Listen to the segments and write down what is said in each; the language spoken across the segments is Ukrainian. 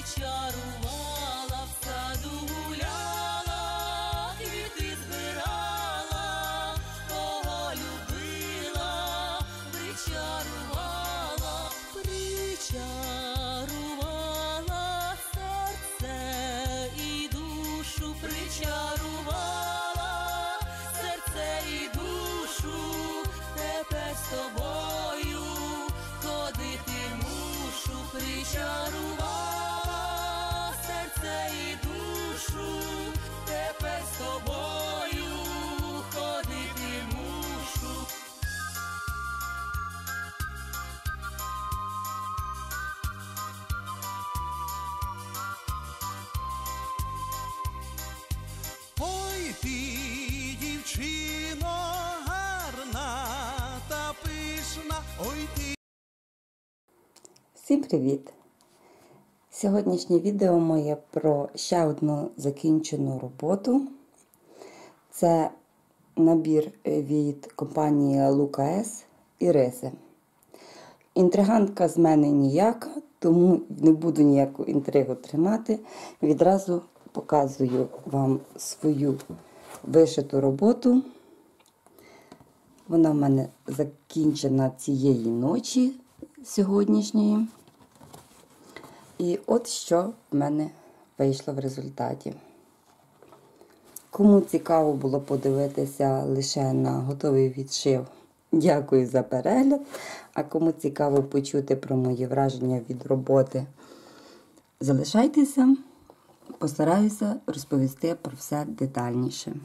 причарувала, в саду гуляла, квіти збирала, кого любила, причарувала, причарувала серце і душу, причарувала серце і душу, тепер з тобою ходити мушу, причарувала серце і душу, тепер з тобою ходити мушу. Ой ти, дівчино, гарна та пишна, ой ти. Всім привіт! Сьогоднішнє відео моє про ще одну закінчену роботу. Це набір від компанії Лука С. Іриси. Інтригантка з мене ніяка, тому не буду ніяку інтригу тримати. Відразу показую вам свою вишиту роботу. Вона в мене закінчена цієї ночі сьогоднішньої. І от що в мене вийшло в результаті. Кому цікаво було подивитися лише на готовий відшив, дякую за перегляд. А кому цікаво почути про мої враження від роботи, залишайтеся, постараюся розповісти про все детальніше.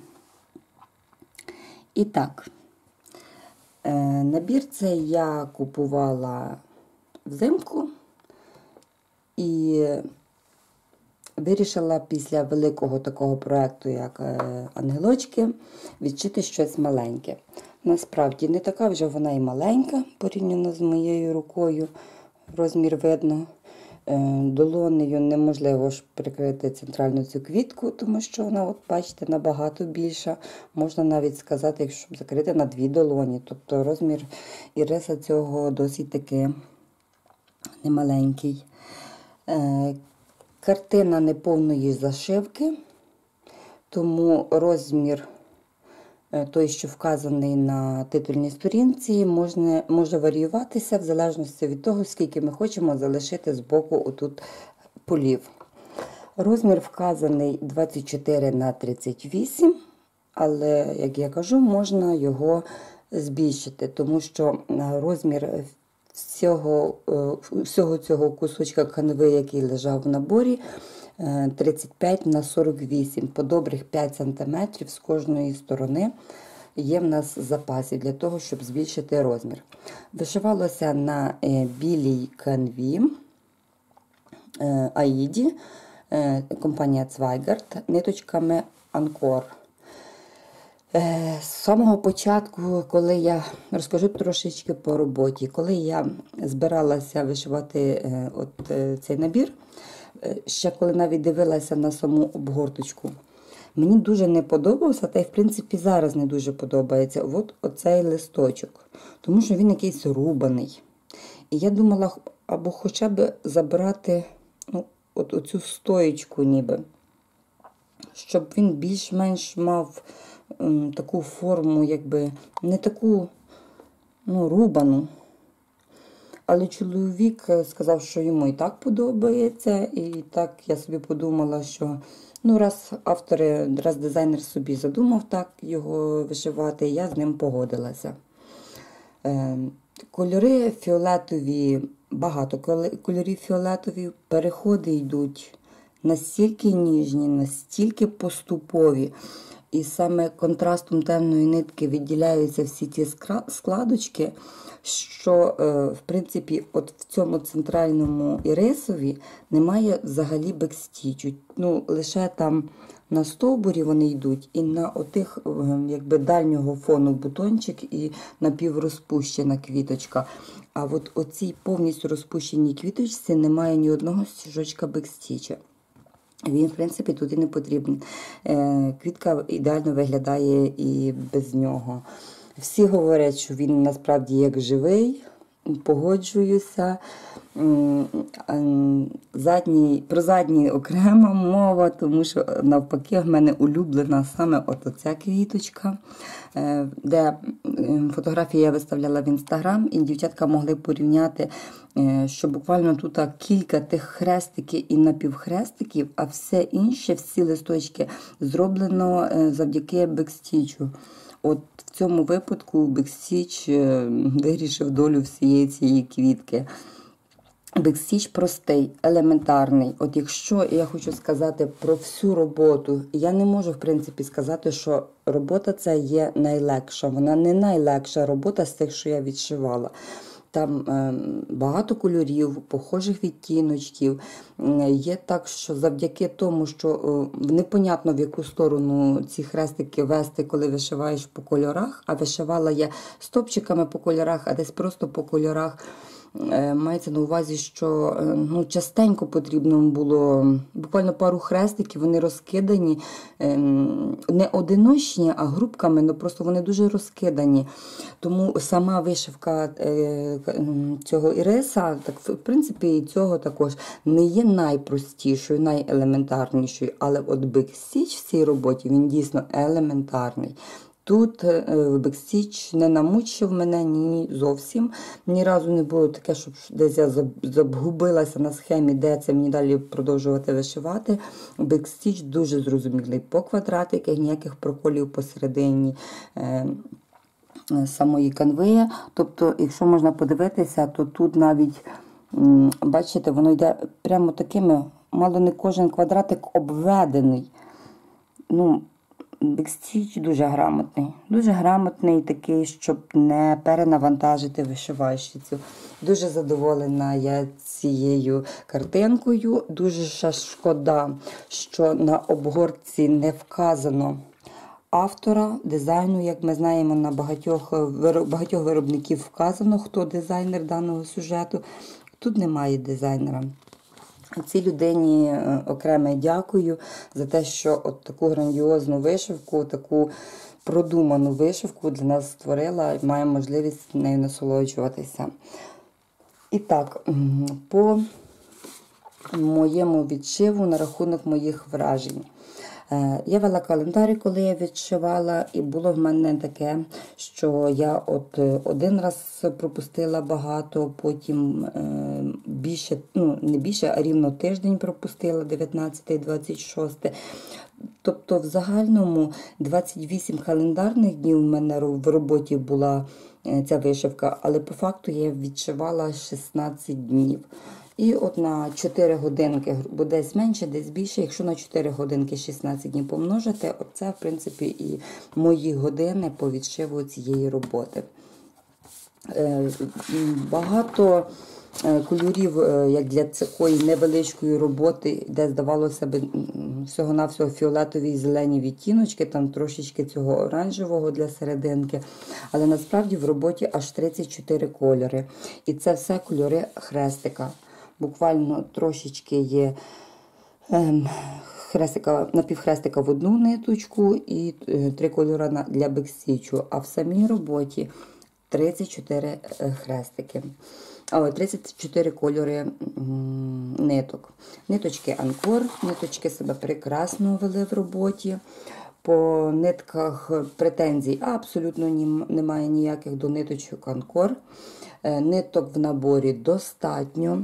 І так, набір цей я купувала взимку і вирішила після великого такого проєкту, як ангелочки, відшити щось маленьке. Насправді не така вже вона і маленька, порівняно з моєю рукою, розмір видно. Долонею неможливо ж прикрити центральну цю квітку, тому що вона, от бачите, набагато більша. Можна навіть сказати, якщо закрити на 2 долоні. Тобто розмір іриса цього досить таки немаленький. Картина неповної зашивки, тому розмір той, що вказаний на титульній сторінці, може варіюватися в залежності від того, скільки ми хочемо залишити з боку отут полів. Розмір вказаний 24 на 38, але, як я кажу, можна його збільшити, тому що розмір всього цього кусочка канви, який лежав в наборі, 35 на 48, по добрих 5 см з кожної сторони є в нас в запасі для того, щоб збільшити розмір. Вишивалося на білій канві Аїді, компанія Zweigart, ниточками Анкор. З самого початку, коли я розкажу трошечки по роботі, коли я збиралася вишивати цей набір, ще коли навіть дивилася на саму обгорточку, мені дуже не подобався, та й в принципі зараз не дуже подобається оцей листочок, тому що він якийсь рубаний. І я думала, або хоча б забрати оцю стоєчку ніби, щоб він більш-менш мав таку форму, якби не таку рубану. Але чоловік сказав, що йому і так подобається, і так я собі подумала, що раз дизайнер собі задумав так його вишивати, я з ним погодилася. Кольори фіолетові, багато кольорів фіолетові, переходи йдуть настільки ніжні, настільки поступові. І саме контрастом темної нитки відділяються всі ті складочки, що, в принципі, от в цьому центральному ірисові немає взагалі бекстічу. Лише там на стовбурі вони йдуть, і на отих, якби, дальнього фону бутончик і напіврозпущена квіточка. А от оцій повністю розпущеній квіточці немає ні одного стіжочка бекстіча. Він, в принципі, тут і не потрібен. Квітка ідеально виглядає і без нього. Всі говорять, що він насправді як живий. погоджуюся. Про задній окрема мова, тому що навпаки в мене улюблена саме оця квіточка, де фотографії я виставляла в Інстаграм, і дівчатка могли порівняти, що буквально тут кілька тих хрестиків і напівхрестиків, а все інше, всі листочки зроблено завдяки бекстічу. От в цьому випадку бекстіч вирішив долю всієї цієї квітки. Бекстіч простий, елементарний. От якщо я хочу сказати про всю роботу, я не можу, в принципі, сказати, що робота ця є найлегша. Вона не найлегша робота з тих, що я відшивала. Там багато кольорів, похожих відтіночків. Є так, що завдяки тому, що непонятно в яку сторону ці хрестики вести, коли вишиваєш по кольорах, а вишивала я стопчиками по кольорах, а десь просто по кольорах. Мається на увазі, що частенько потрібно було, буквально пару хрестиків, вони розкидані, не одиночні, а групками, але просто вони дуже розкидані. Тому сама вишивка цього іриса, так, в принципі, і цього також не є найпростішою, найелементарнішою, але от бекстіч в цій роботі, він дійсно елементарний. Тут бекстіч не намучив мене ні зовсім. Ні разу не було таке, щоб десь я загубилася на схемі, де це мені далі продовжувати вишивати. Бекстіч дуже зрозумілий по квадратиках, ніяких проколів посередині самої канви. Тобто, якщо можна подивитися, то тут навіть, бачите, воно йде прямо такими, мало не кожен квадратик обведений. Бекстіч дуже грамотний такий, щоб не перенавантажити вишивальщицю. Дуже задоволена я цією картинкою. Дуже шкода, що на обгорці не вказано автора дизайну. Як ми знаємо, на багатьох виробників вказано, хто дизайнер даного сюжету. Тут немає дизайнера. Цій людині окремо дякую за те, що от таку грандіозну вишивку, таку продуману вишивку для нас створила і має можливість нею насолоджуватися. І так, по моєму відшиву на рахунок моїх вражень. Я вела календар, коли я відшивала, і було в мене таке, що я один раз пропустила багато, потім більше, не більше, а рівно тиждень пропустила, 19-26. Тобто в загальному 28 календарних днів в мене в роботі була ця вишивка, але по факту я відшивала 16 днів. І от на 4 годинки, бо десь менше, десь більше, якщо на 4 годинки 16 днів помножити, це, в принципі, і мої години по відшиву цієї роботи. Багато кольорів, як для такої невеличкої роботи, де, здавалося б, всього-навсього фіолетові і зелені відтіночки, там трошечки цього оранжевого для серединки. Але насправді в роботі аж 34 кольори. І це все кольори хрестика. Буквально трошечки є напівхрестика в одну ниточку і 3 кольори для бекстічу. А в самій роботі 34 хрестики. 34 кольори ниток. Ниточки Анкор, ниточки себе прекрасно вели в роботі. По нитках претензій абсолютно немає ніяких до ниточок Анкор. Ниток в наборі достатньо.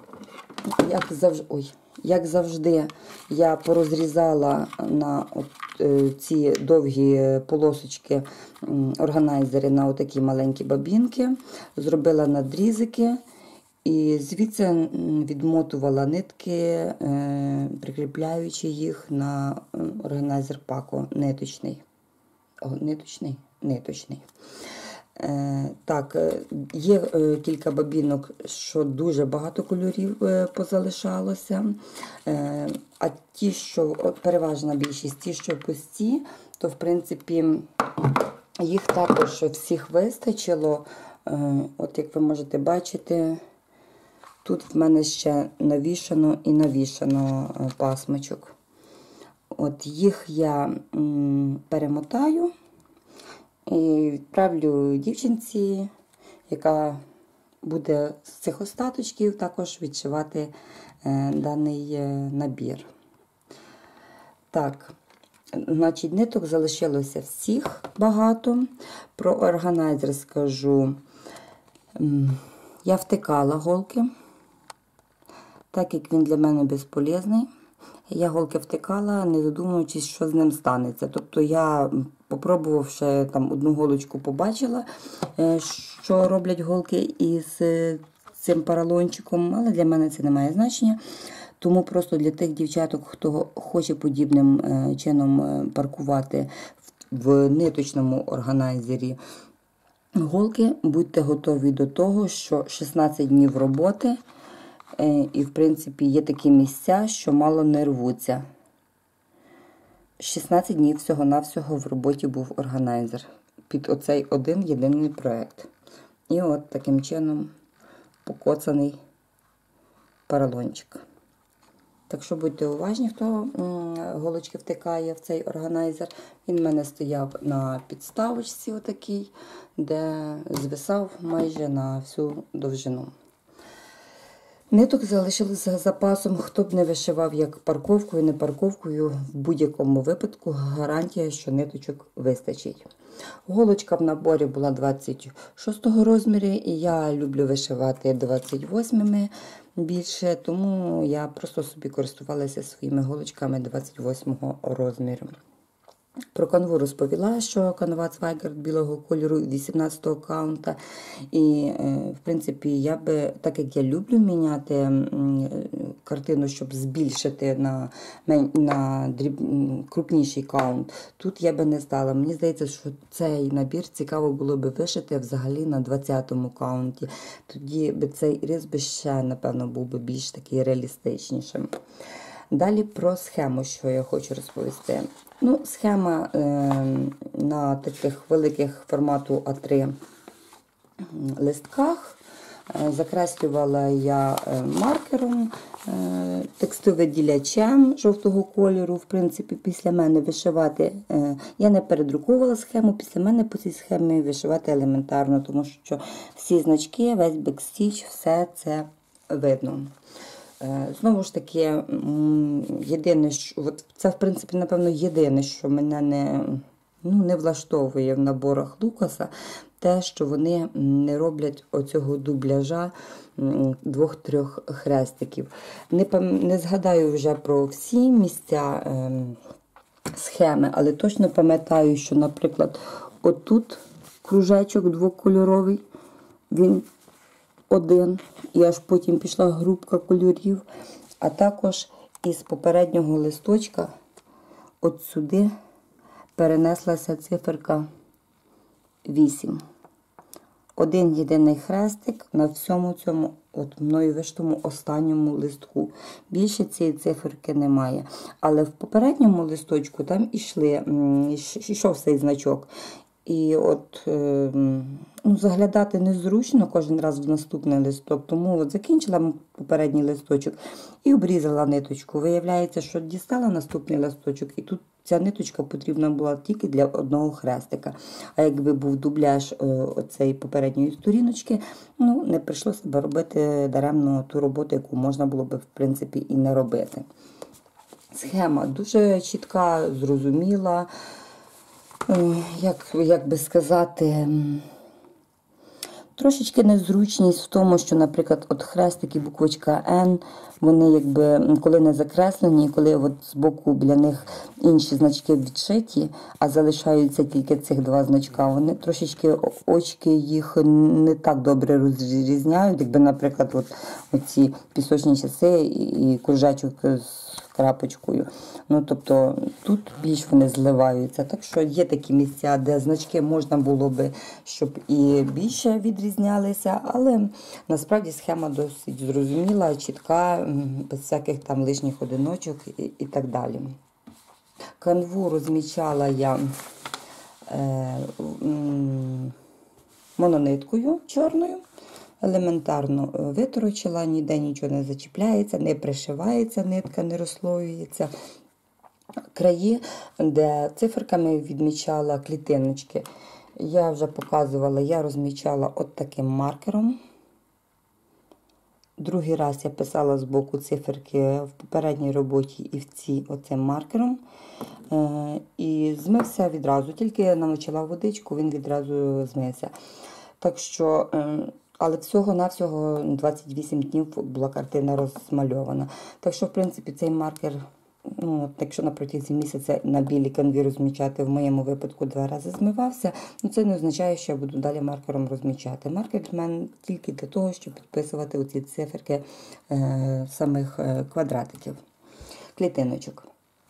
Як завжди, я порозрізала на ці довгі полосочки органайзери на отакі маленькі бабінки, зробила надрізики і звідси відмотувала нитки, прикріпляючи їх на органайзер Пако ниточний. Ниточний. Так, є кілька бабінок, що дуже багато кольорів позалишалося, а ті, що переважна більшість, ті, що пусті, то, в принципі, їх також всіх вистачило. От як ви можете бачити, тут в мене ще навішано пасмочок. От їх я перемотаю і відправлю дівчинці, яка буде з цих остаточків також відшивати даний набір. Так, значить, ниток залишилося всіх багато. Про органайзер скажу. Я втикала голки, так як він для мене безполезний. Я голки втикала, не задумуючись, що з ним станеться. Тобто я, попробувавши там одну голочку, побачила, що роблять голки із цим поролончиком, але для мене це не має значення. Тому просто для тих дівчаток, хто хоче подібним чином паркувати в ниточному органайзері голки, будьте готові до того, що 16 днів роботи, і, в принципі, є такі місця, що мало не рвуться. 16 днів всього-навсього в роботі був органайзер під оцей один єдиний проєкт. І от таким чином покоцаний поролончик. Так що будьте уважні, хто голочки втикає в цей органайзер. Він в мене стояв на підставочці отакій, де звисав майже на всю довжину. Ниток залишилися запасом, хто б не вишивав як парковкою, не парковкою, в будь-якому випадку гарантія, що ниточок вистачить. Голочка в наборі була 26 розміру, і я люблю вишивати 28 більше, тому я просто собі користувалася своїми голочками 28 розміру. Про канву розповіла, що канва Zweigart білого кольору 18-го каунта. І, в принципі, я би, так як я люблю міняти картину, щоб збільшити на крупніший каунт, тут я би не стала. Мені здається, що цей набір цікаво було би вишити взагалі на 20-му каунті. Тоді би цей різ би ще, напевно, був би більш такий реалістичнішим. Далі про схему, що я хочу розповісти. Ну, схема на таких великих формату А3 листках. Закреслювала я маркером, текстовиділячем жовтого кольору. В принципі, після мене вишивати, я не передруковувала схему, після мене по цій схемі вишивати елементарно, тому що всі значки, весь бекстіч, все це видно. Знову ж таки, єдине, що, це, в принципі, напевно, єдине, що мене не влаштовує в наборах Лукаса, те, що вони не оцього дубляжа 2-3 хрестиків. Не згадаю вже про всі місця схеми, але точно пам'ятаю, що, наприклад, отут кружечок двокольоровий, він один, і аж потім пішла групка кольорів, а також із попереднього листочка от сюди перенеслася циферка 8. Один єдиний хрестик на всьому цьому от мною виштому останньому листку. Більше цієї циферки немає. Але в попередньому листочку там йшов цей значок. І от заглядати незручно кожен раз в наступний листок, тому от закінчила попередній листочок і обрізала ниточку. Виявляється, що дістала наступний листочок, і тут ця ниточка потрібна була тільки для одного хрестика. А якби був дубляж оцеї попередньої сторіночки, не прийшлося б робити даремно ту роботу, яку можна було б, в принципі, і не робити. Схема дуже чітка, зрозуміла. Як би сказати, трошечки незручність в тому, що, наприклад, от хрестик і буквочка N, вони якби, коли не закреслені, коли от з боку біля них інші значки відшиті, а залишаються тільки цих два значка, вони трошечки очки їх не так добре розрізняють, якби, наприклад, от оці пісочні часи і кружечок з крапочкою. Тобто тут більш вони зливаються. Так що є такі місця, де значки можна було би, щоб і більше відрізнялися, але насправді схема досить зрозуміла, чітка, без всяких там лишніх одиночок і так далі. Канву розмічала я монониткою чорною. Елементарно виторочила, ніде нічого не зачіпляється, не пришивається, нитка не розслоюється. Краї, де циферками відмічала клітиночки, я вже показувала, я розмічала от таким маркером. другий раз я писала з боку циферки в попередній роботі і в цій оцим маркером. І змився відразу. Тільки я намочила водичку, він відразу змився. Так що, але всього-навсього 28 днів була картина розмальована. Так що, в принципі, цей маркер, ну, якщо на протязі місяця на білій канві розмічати, в моєму випадку 2 рази змивався, ну, це не означає, що я буду далі маркером розмічати. Маркер для мене тільки для того, щоб підписувати оці циферки самих квадратиків, клітиночок.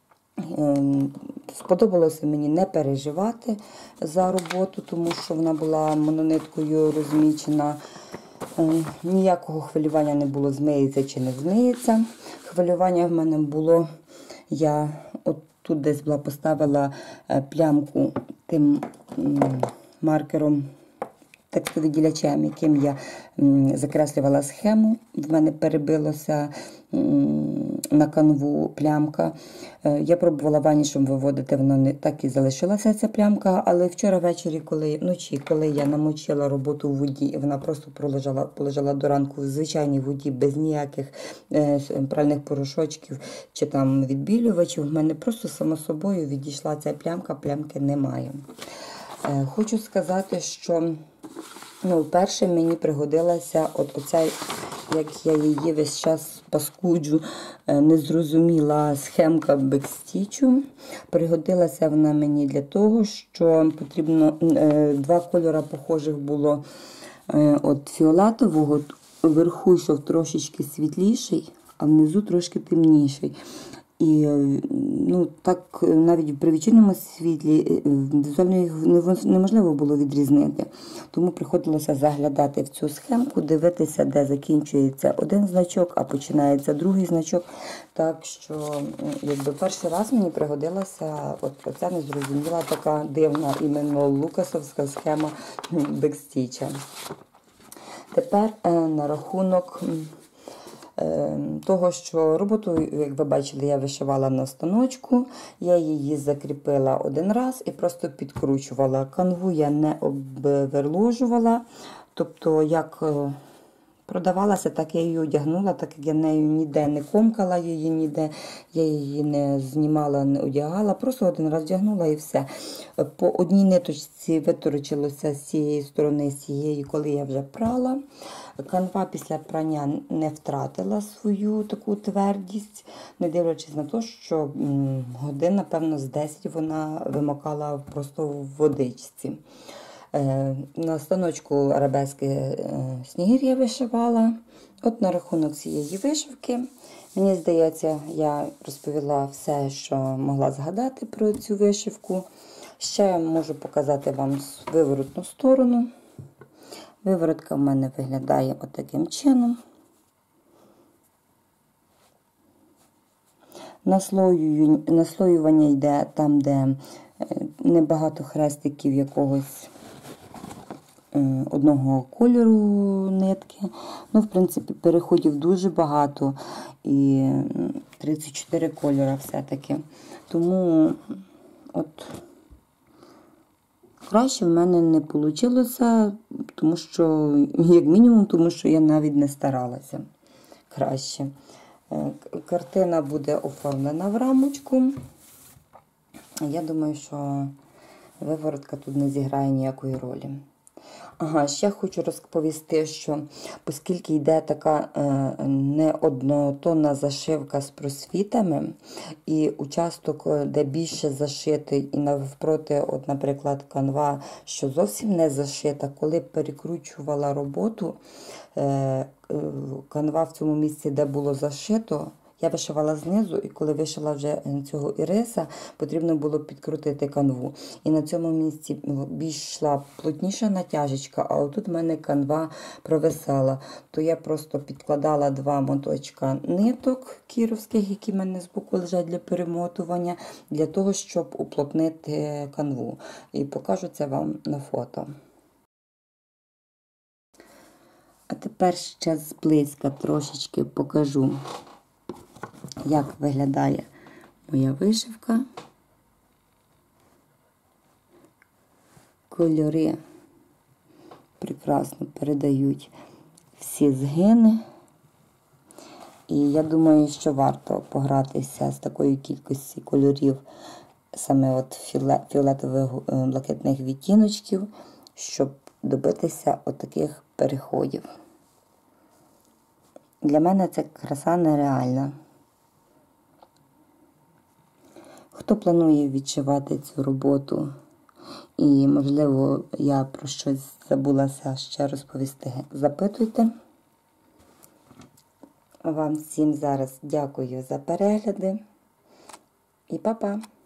Сподобалося мені не переживати за роботу, тому що вона була монониткою розмічена. Ніякого хвилювання не було, змиється чи не змиється. Хвилювання в мене було, я от тут десь була поставила плямку тим маркером, текстовиділячем, яким я закреслювала схему. В мене перебилося на канву плямка. Я пробувала ванішем виводити, воно не так і залишилася ця плямка, але вчора ввечері, вночі, коли я намочила роботу в воді, і вона просто полежала до ранку в звичайній воді, без ніяких пральних порошочків чи там відбілювачів, в мене просто само собою відійшла ця плямка, плямки немає. Хочу сказати, що вперше мені пригодилася оця, як я її весь час паскуджу, незрозуміла схемка бекстічу. Пригодилася вона мені для того, що потрібно 2 кольори похожих було от фіолетового, вверху йшов трошечки світліший, а внизу трошки темніший. І так навіть при вечірньому світлі візуально їх неможливо було відрізнити. Тому приходилося заглядати в цю схемку, дивитися, де закінчується один значок, а починається другий значок. Так що, якби перший раз мені пригодилася оця незрозуміла така дивна іменно лукасовська схема бекстіча. Тепер на рахунок того, що роботу, як ви бачили, я вишивала на станочку, я її закріпила один раз і просто підкручувала. Канву я не обверложувала, тобто як продавалася, так я її одягнула, так як я нею ніде не комкала її, ніде я її не знімала, не одягала, просто один раз вдягнула і все. По одній ниточці виторочилося з цієї сторони, з цієї, коли я вже прала. Канва після прання не втратила свою таку твердість, не дивлячись на те, що годин, напевно, з 10 вона вимокала просто в водичці. На станочку арабески снігир'я вишивала. От на рахунок цієї вишивки, мені здається, я розповіла все, що могла згадати про цю вишивку. Ще я можу показати вам виворотну сторону. Виворотка в мене виглядає отаким чином. Наслоювання йде там, де небагато хрестиків якогось одного кольору нитки. В принципі, переходів дуже багато і 34 кольори все-таки. Тому краще в мене не вийшло, тому що, як мінімум, тому що я навіть не старалася краще. Картина буде оформлена в рамочку. Я думаю, що виворотка тут не зіграє ніякої ролі. Ще хочу розповісти, що оскільки йде така неоднотонна зашивка з просвітами, і участок, де більше зашитий, і навпроти, наприклад, канва, що зовсім не зашита, коли перекручувала роботу, канва в цьому місці, де було зашито, я вишивала знизу, і коли вишила вже цього іриса, потрібно було підкрутити канву. І на цьому місці більш йшла плотніша натяжечка, а отут в мене канва провисала. То я просто підкладала 2 моточка ниток кіровських, які в мене збоку лежать для перемотування, для того, щоб уплотнити канву. І покажу це вам на фото. А тепер ще зблизька трошечки покажу, як виглядає моя вишивка. Кольори прекрасно передають всі згини. І я думаю, що варто погратися з такою кількістю кольорів, саме от фіолетових блакитних відтіночків, щоб добитися отаких переходів. Для мене це краса нереальна. Хто планує відшивати цю роботу і, можливо, я про щось забулася ще розповісти, запитуйте. Вам всім зараз дякую за перегляди і па-па!